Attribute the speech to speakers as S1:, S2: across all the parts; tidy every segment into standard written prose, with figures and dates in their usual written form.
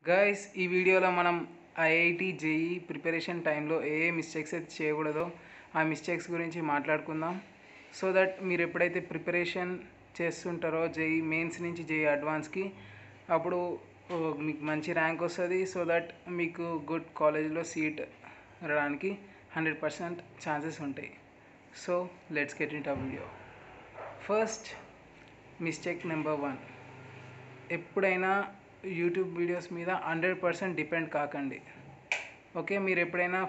S1: Guys ఈ వీడియోలో మనం ఐఐటి జేఈ ప్రిపరేషన్ టైంలో ఏ మిస్టేక్స్ అయితే చేయకూడదో ఆ మిస్టేక్స్ గురించి మాట్లాడుకుందాం. సో దట్ మీరు ఎప్పుడైతే ప్రిపరేషన్ చేస్తుంటారో జేఈ మెయిన్స్ నుంచి జేఈ అడ్వాన్స్కి అప్పుడు మీకు మంచి ర్యాంక్ వస్తుంది. సో దట్ మీకు గుడ్ కాలేజ్లో సీట్ రావడానికి 100% ఛాన్సెస్ ఉంటాయి. So let's get into video. First mistake number 1, ఎప్పుడైనా యూట్యూబ్ వీడియోస్ మీద 100% డిపెండ్ కాకండి. ఓకే, మీరు ఎప్పుడైనా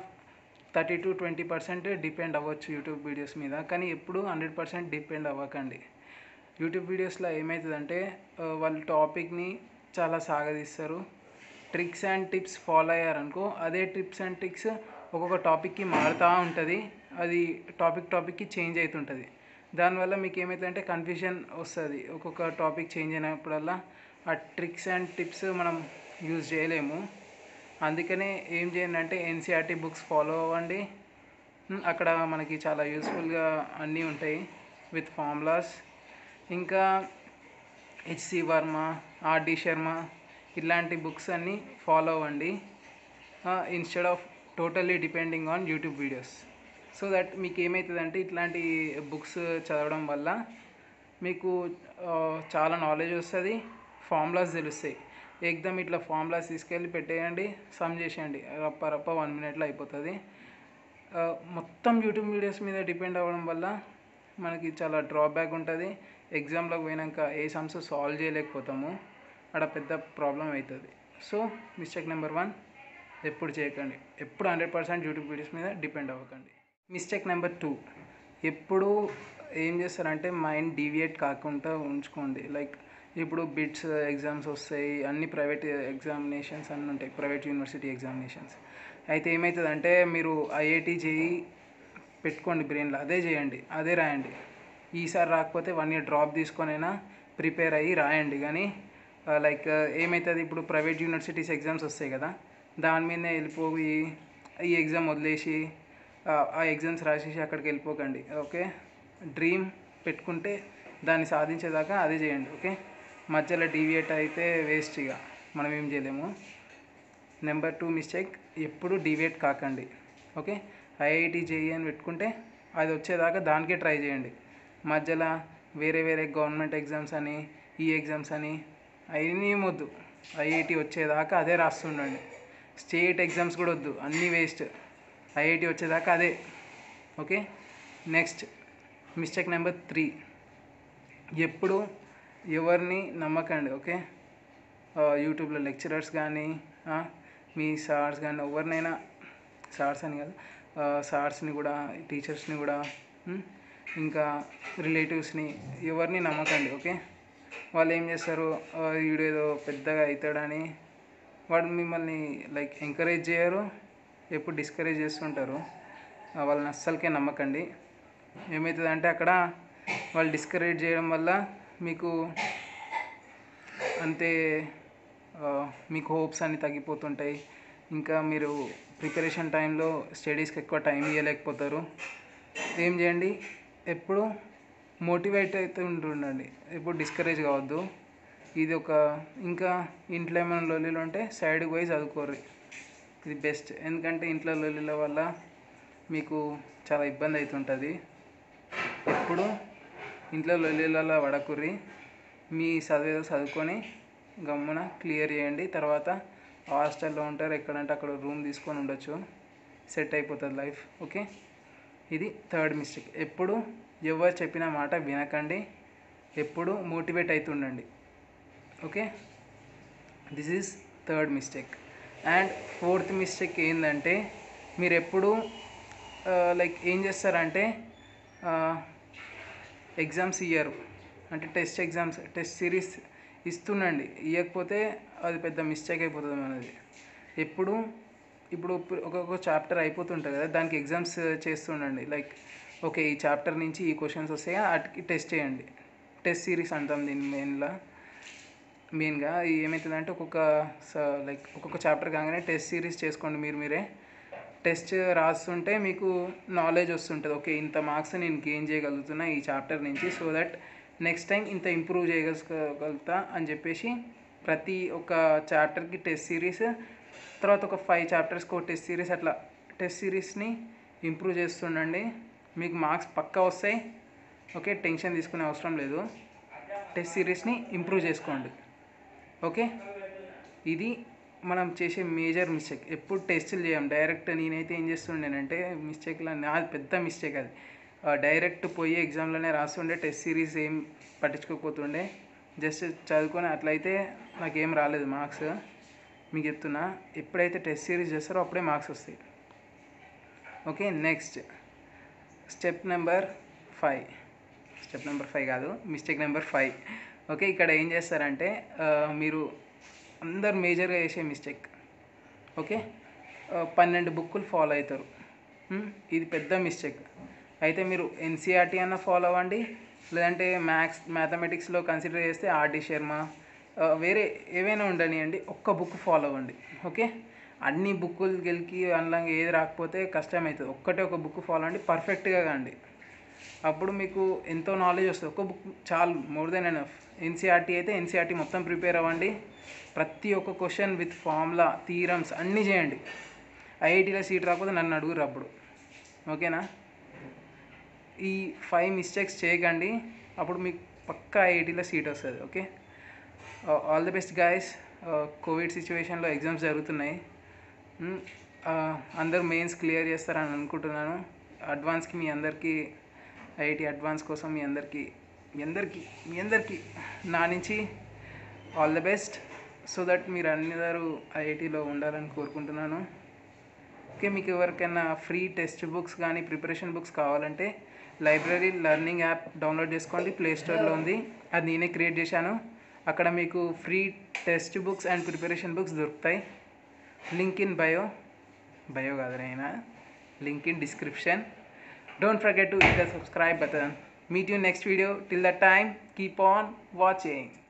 S1: 30-20% డిపెండ్ అవ్వచ్చు యూట్యూబ్ వీడియోస్ మీద, కానీ ఎప్పుడు 100% డిపెండ్ అవ్వకండి. యూట్యూబ్ వీడియోస్లో ఏమవుతుందంటే వాళ్ళు టాపిక్ని చాలా సాగదీస్తారు. ట్రిక్స్ అండ్ టిప్స్ ఫాలో అయ్యారనుకో, అదే టిప్స్ అండ్ ట్రిక్స్ ఒక్కొక్క టాపిక్కి మారుతూ ఉంటుంది. అది టాపిక్కి చేంజ్ అవుతుంటుంది. దానివల్ల మీకు ఏమవుతుందంటే కన్ఫ్యూజన్ వస్తుంది. ఒక్కొక్క టాపిక్ చేంజ్ అయినప్పుడల్లా ఆ ట్రిక్స్ అండ్ టిప్స్ మనం యూజ్ చేయలేము. అందుకనే ఏం చేయండి అంటే ఎన్సీఆర్టీ బుక్స్ ఫాలో అవ్వండి. అక్కడ మనకి చాలా యూస్ఫుల్గా అన్నీ ఉంటాయి విత్ ఫార్ములాస్. ఇంకా హెచ్సి వర్మ, ఆర్డి శర్మ ఇలాంటి బుక్స్ అన్నీ ఫాలో అవ్వండి instead of totally depending on YouTube videos. So that మీకు ఏమవుతుందంటే ఇట్లాంటి బుక్స్ చదవడం వల్ల మీకు చాలా నాలెడ్జ్ వస్తుంది, ఫార్ములాస్ తెలుస్తాయి. ఎగ్జామ్ ఇట్లా ఫార్ములాస్ తీసుకెళ్ళి పెట్టేయండి, సమ్ చేసేయండి, రప్ప 1 minute అయిపోతుంది. మొత్తం యూట్యూబ్ వీడియోస్ మీద డిపెండ్ అవ్వడం వల్ల మనకి చాలా డ్రాబ్యాక్ ఉంటుంది. ఎగ్జామ్లోకి పోయినాక ఏ సమ్స్ సాల్వ్ చేయలేకపోతాము, అక్కడ పెద్ద ప్రాబ్లం అవుతుంది. సో మిస్టేక్ నెంబర్ 1 ఎప్పుడు చేయకండి, ఎప్పుడు 100% యూట్యూబ్ వీడియోస్ మీద డిపెండ్ అవ్వకండి. మిస్టేక్ నెంబర్ 2, ఎప్పుడు ఏం చేస్తారంటే మైండ్ డీవియేట్ కాకుండా ఉంచుకోండి. లైక్ ఇప్పుడు బిట్స్ ఎగ్జామ్స్ వస్తాయి, అన్ని ప్రైవేట్ ఎగ్జామినేషన్స్ అన్నీ ఉంటాయి, ప్రైవేట్ యూనివర్సిటీ ఎగ్జామినేషన్స్. అయితే ఏమవుతుందంటే మీరు ఐఐటి జేఈ పెట్టుకోండి బ్రెయిన్లో, అదే చేయండి, అదే రాయండి. ఈసారి రాకపోతే 1 year డ్రాప్ తీసుకొనైనా ప్రిపేర్ అయ్యి రాయండి. కానీ లైక్ ఏమవుతుంది, ఇప్పుడు ప్రైవేట్ యూనివర్సిటీస్ ఎగ్జామ్స్ వస్తాయి కదా, దాని మీదనే వెళ్ళిపోయి ఈ ఎగ్జామ్ వదిలేసి ఆ ఎగ్జామ్స్ రాసేసి అక్కడికి వెళ్ళిపోకండి. ఓకే, డ్రీమ్ పెట్టుకుంటే దాన్ని సాధించేదాకా అదే చేయండి. ఓకే, మధ్యలో డీవియేట్ అయితే వేస్ట్, ఇక మనం ఏం చేయలేము. నెంబర్ 2 మిస్టేక్, ఎప్పుడు డీవియేట్ కాకండి. ఓకే, ఐఐటి జేఈ అని పెట్టుకుంటే అది వచ్చేదాకా దానికే ట్రై చేయండి. మధ్యలో వేరే గవర్నమెంట్ ఎగ్జామ్స్ అని ఈ ఎగ్జామ్స్ అని అవన్నీ వద్దు, ఐఐటి వచ్చేదాకా అదే రాస్తుండండి. స్టేట్ ఎగ్జామ్స్ కూడా వద్దు, అన్నీ వేస్ట్, ఐఐటి వచ్చేదాకా అదే. ఓకే, నెక్స్ట్ మిస్టేక్ నెంబర్ 3, ఎప్పుడు ఎవరిని నమ్మకండి. ఓకే, యూట్యూబ్లో లెక్చరర్స్ కానీ మీ సార్స్ కానీ ఎవరినైనా, సార్స్ అని కాదు, సార్స్ని కూడా, టీచర్స్ని కూడా, ఇంకా రిలేటివ్స్ని, ఎవరిని నమ్మకండి. ఓకే, వాళ్ళు ఏం చేస్తారు, వీడు ఏదో పెద్దగా అవుతాడని వాడు మిమ్మల్ని లైక్ ఎంకరేజ్ చేయరు, ఎప్పుడు డిస్కరేజ్ చేస్తుంటారు. వాళ్ళని అస్సలకే నమ్మకండి. ఏమవుతుందంటే అక్కడ వాళ్ళు డిస్కరేజ్ చేయడం వల్ల మీకు అంతే, మీకు హోప్స్ అన్నీ తగ్గిపోతుంటాయి. ఇంకా మీరు ప్రిపరేషన్ టైంలో స్టడీస్కి ఎక్కువ టైం ఇవ్వలేకపోతారు. ఏం చేయండి, ఎప్పుడు మోటివేట్ అయితే ఉంటుండండి, ఎప్పుడు డిస్కరేజ్ కావద్దు. ఇది ఒక, ఇంకా ఇంట్లో ఏమైనా లొల్లిలు ఉంటే సైడ్కి పోయి చదువుకోర్రి, ఇది బెస్ట్. ఎందుకంటే ఇంట్లో లొల్లిల వల్ల మీకు చాలా ఇబ్బంది అవుతుంటుంది. ఎప్పుడు ఇంట్లో లొల్లిలలో పడకుర్రి, మీ చదివేదో చదువుకొని గమ్మున క్లియర్ చేయండి. తర్వాత హాస్టల్లో ఉంటారు, ఎక్కడంటే అక్కడ రూమ్ తీసుకొని ఉండొచ్చు, సెట్ అయిపోతుంది లైఫ్. ఓకే, ఇది 3rd మిస్టేక్. ఎప్పుడు ఎవరు చెప్పిన మాట వినకండి, ఎప్పుడు మోటివేట్ అవుతుండండి. Okay, this is 3rd mistake. And 4th mistake ఏంటంటే మీరు ఎప్పుడు లైక్ ఏం చేస్తారంటే ఎగ్జామ్స్ ఇయ్యరు, అంటే టెస్ట్ సిరీస్ ఇస్తుండండి, ఇవ్వకపోతే అది పెద్ద మిస్టేక్ అయిపోతుంది మనది. ఇప్పుడు ఒక్కొక్క చాప్టర్ అయిపోతుంటుంది కదా, దానికి ఎగ్జామ్స్ చేస్తుండండి. లైక్ ఓకే, ఈ చాప్టర్ నుంచి ఈ క్వశ్చన్స్ వస్తాయి, వాటికి టెస్ట్ చేయండి. టెస్ట్ సిరీస్ అంటాం దీన్ని మెయిన్గా. ఏమవుతుందంటే ఒక్కొక్క చాప్టర్ కాగానే టెస్ట్ సిరీస్ చేసుకోండి. మీరే టెస్ట్ రాస్తుంటే మీకు నాలెడ్జ్ వస్తుంటుంది. ఓకే, ఇంత మార్క్స్ నేను గెయిన్ చేయగలుగుతున్నా ఈ చాప్టర్ నుంచి, సో దట్ నెక్స్ట్ టైం ఇంత ఇంప్రూవ్ చేయగలుగుతా అని చెప్పేసి ప్రతి ఒక చాప్టర్కి టెస్ట్ సిరీస్, తర్వాత ఒక 5 చాప్టర్స్కి ఒక టెస్ట్ సిరీస్, అట్లా టెస్ట్ సిరీస్ని ఇంప్రూవ్ చేస్తుండండి. మీకు మార్క్స్ పక్కా వస్తాయి. ఓకే, టెన్షన్ తీసుకునే అవసరం లేదు. టెస్ట్ సిరీస్ని ఇంప్రూవ్ చేసుకోండి. ఓకే, ఇది మనం చేసే మేజర్ మిస్టేక్. ఎప్పుడు టెస్టులు చేయం, డైరెక్ట్. నేనైతే ఏం చేస్తుండేనంటే మిస్టేక్లో నాది పెద్ద మిస్టేక్ అది. డైరెక్ట్ పోయి ఎగ్జామ్లోనే రాస్తుండే, టెస్ట్ సిరీస్ ఏం పట్టించుకోకపోతుండే. జస్ట్ చదువుకొని అట్లయితే నాకేం రాలేదు మార్క్స్. మీకు చెప్తున్నా, ఎప్పుడైతే టెస్ట్ సిరీస్ చేస్తారో అప్పుడే మార్క్స్ వస్తాయి. ఓకే, నెక్స్ట్ స్టెప్ నెంబర్ 5 కాదు, మిస్టేక్ నెంబర్ 5. ఓకే, ఇక్కడ ఏం చేస్తారంటే మీరు అందరు మేజర్గా చేసే మిస్టేక్. ఓకే, 12 బుక్కులు ఫాలో అవుతారు. ఇది పెద్ద మిస్టేక్. అయితే మీరు ఎన్సీఆర్టీ అన్న ఫాలో అవ్వండి, లేదంటే మ్యాథమెటిక్స్లో కన్సిడర్ చేస్తే ఆర్డి శర్మ, వేరే ఏవైనా ఉండనియండి, ఒక్క బుక్ ఫాలో అవ్వండి. ఓకే, అన్ని బుక్కులు గెలికి అందులో ఏది రాకపోతే కష్టమవుతుంది. ఒక బుక్ ఫాలో అవ్వండి, పర్ఫెక్ట్గా కాండి. అప్పుడు మీకు ఎంతో నాలెడ్జ్ వస్తుంది. ఒక బుక్ చాలు, మోర్ దెన్ ఎనఫ్. ఎన్సీఆర్టీ అయితే ఎన్సీఆర్టీ మొత్తం ప్రిపేర్ అవ్వండి. ప్రతి ఒక్క క్వశ్చన్ విత్ ఫార్ములా, థీరమ్స్ అన్నీ చేయండి. ఐఐటీలో సీట్ రాకపోతే నన్ను అడుగురు అప్పుడు. ఓకేనా, ఈ 5 మిస్టేక్స్ చేయకండి, అప్పుడు మీకు పక్కా ఐఐటీలో సీట్ వస్తుంది. Okay, all the best guys. COVID సిచ్యువేషన్లో ఎగ్జామ్స్ జరుగుతున్నాయి. అందరూ మెయిన్స్ క్లియర్ చేస్తారని అనుకుంటున్నాను. అడ్వాన్స్కి మీ అందరికీ, ఐఐటీ అడ్వాన్స్ కోసం మీ అందరికీ నా నుంచి all the best. So that మీరు అందరూ ఐఐటీలో ఉండాలని కోరుకుంటున్నాను. ఓకే, మీకు ఎవరికైనా ఫ్రీ టెక్స్ట్ బుక్స్ కానీ ప్రిపరేషన్ బుక్స్ కావాలంటే లైబ్రరీ లెర్నింగ్ యాప్ డౌన్లోడ్ చేసుకోండి, ప్లే స్టోర్లో ఉంది. అది నేనే క్రియేట్ చేశాను. అక్కడ మీకు free text books and preparation books దొరుకుతాయి. లింక్ ఇన్ బయో కాదు, link in description. Don't forget to hit the subscribe button. Meet you next video. Till that time, keep on watching.